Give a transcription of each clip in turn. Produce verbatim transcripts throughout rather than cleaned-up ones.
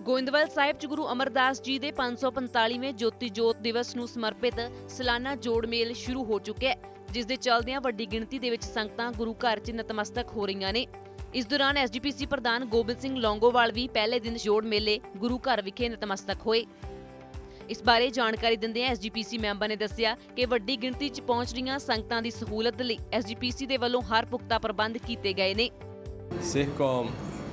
ਗੋਇੰਦਵਾਲ ਸਾਹਿਬ ਚ ਗੁਰੂ ਅਮਰਦਾਸ ਜੀ ਦੇ ਪੰਜ सौ पैंतालीवें ज्योति जोत दिवस ਨੂੰ ਸਮਰਪਿਤ ਸਾਲਾਨਾ ਜੋੜ ਮੇਲ ਸ਼ੁਰੂ ਹੋ ਚੁੱਕਿਆ ਹੈ, ਜਿਸ ਦੇ ਚੱਲਦਿਆਂ ਵੱਡੀ ਗਿਣਤੀ ਦੇ ਵਿੱਚ ਸੰਗਤਾਂ ਗੁਰੂ ਘਰ ਚ ਨਤਮਸਤਕ ਹੋ ਰਹੀਆਂ ਨੇ। ਇਸ ਦੌਰਾਨ ਐਸ ਜੀ ਪੀ ਸੀ ਪ੍ਰਧਾਨ ਗੋਬਿੰਦ ਸਿੰਘ ਲੌਂਗੋਵਾਲ ਵੀ ਪਹਿਲੇ ਦਿਨ ਜੋੜ ਮੇਲੇ ਗੁਰੂ ਘਰ ਵਿਖੇ ਨਤਮਸਤਕ ਹੋਏ। ਇਸ ਬਾਰੇ ਜਾਣਕਾਰੀ ਦਿੰਦਿਆਂ ਐਸ ਜੀ ਪੀ ਸੀ ਮੈਂਬਰ ਨੇ ਦੱਸਿਆ ਕਿ ਵੱਡੀ ਗਿਣਤੀ ਚ ਪਹੁੰਚ ਰਹੀਆਂ ਸੰਗਤਾਂ ਦੀ ਸਹੂਲਤ ਲਈ ਐਸ ਜੀ ਪੀ ਸੀ ਦੇ ਵੱਲੋਂ ਹਰ ਪੁਖਤਾ ਪ੍ਰਬੰਧ ਕੀਤੇ ਗਏ ਨੇ। ਸਿੱਖ ਕੌਮ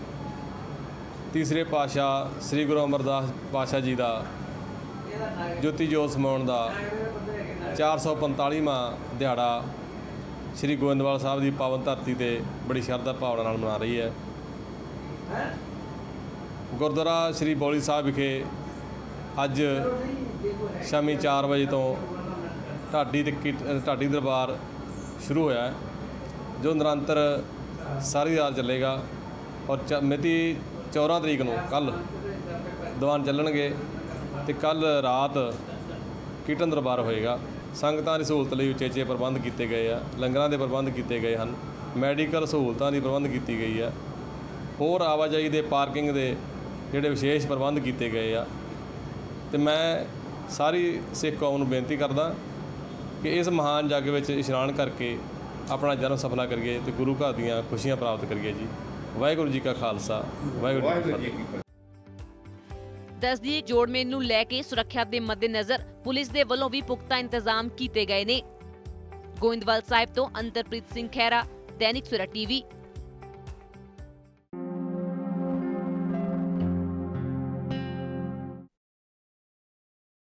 तीसरे पातशाह श्री गुरु अमरदास पातशाह जी का ज्योति जोत समाउण का चार सौ पैंतालीवां दिहाड़ा श्री गोइंदवाल साहब की पावन धरती ते बड़ी शरधा भावना नाल मना रही है। गुरुद्वारा श्री बौली साहब विखे अज शामी चार बजे तो ढाडी ते ढाडी दरबार शुरू होया है, जो निरंतर सारी रात चलेगा और मिति चौदह तरीक नूं कल दीवान चलणगे ते कल रात कीर्तन दरबार होएगा। संगतां दी सहूलत लई उचेचे प्रबंध कीते गए आ, लंगरां दे प्रबंध कीते गए हैं, मैडिकल सहूलतां दी प्रबंध कीती गई है, होर आवाजाही दे पार्किंग दे जिहड़े विशेष प्रबंध कीते गए आ। ते मैं सारी सिख कौम नूं बेनती करदा कि इस महान जग विच इशनान करके अपना जन्म सफला करिए ते गुरु घर दीआं खुशियां प्राप्त करिए जी। वाहिगुरू जी का खालसा वाहिगुरू जी की फतेह। दस दिए जोड़ मेल ਨੂੰ ਲੈ ਕੇ ਸੁਰੱਖਿਆ ਦੇ ਮੱਦੇਨਜ਼ਰ ਪੁਲਿਸ ਦੇ ਵੱਲੋਂ ਵੀ ਪੁਖਤਾ ਇੰਤਜ਼ਾਮ ਕੀਤੇ ਗਏ ਨੇ। ਗੋਇੰਦਵਾਲ ਸਾਹਿਬ ਤੋਂ ਅੰਤਰਪ੍ਰੀਤ ਸਿੰਘ ਖਹਿਰਾ, दैनिक सवेरा टीवी।